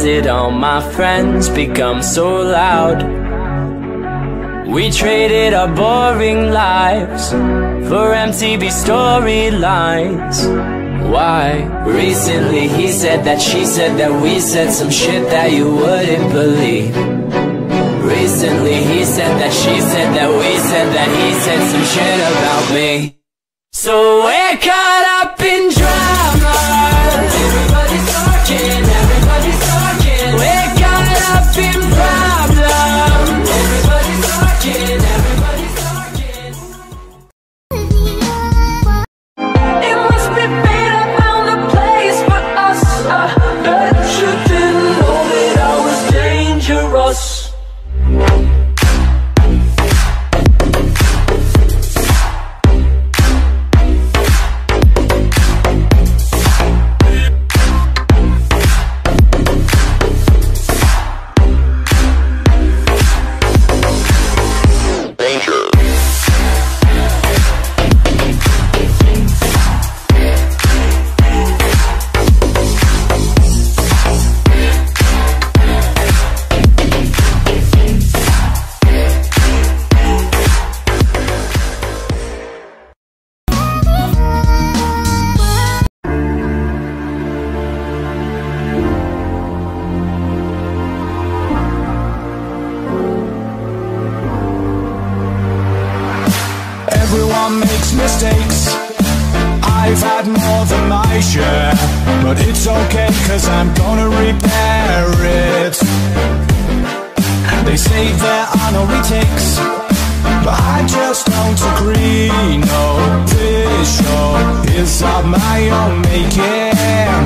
did all my friends become so loud? We traded our boring lives for MTV storylines. Why? Recently he said that she said that we said some shit that you wouldn't believe. Recently he said that she said that we said that he said some shit about me. So we're caught up in drama. Everybody's talking, everybody's talking. We're caught up in problems. Everybody's talking, everybody's talking. It must be better found a place for us. I bet you didn't know that I was dangerous. Everyone makes mistakes, I've had more than my share. But it's okay, cause I'm gonna repair it. They say there are no retakes, but I just don't agree. No, this show is of my own making.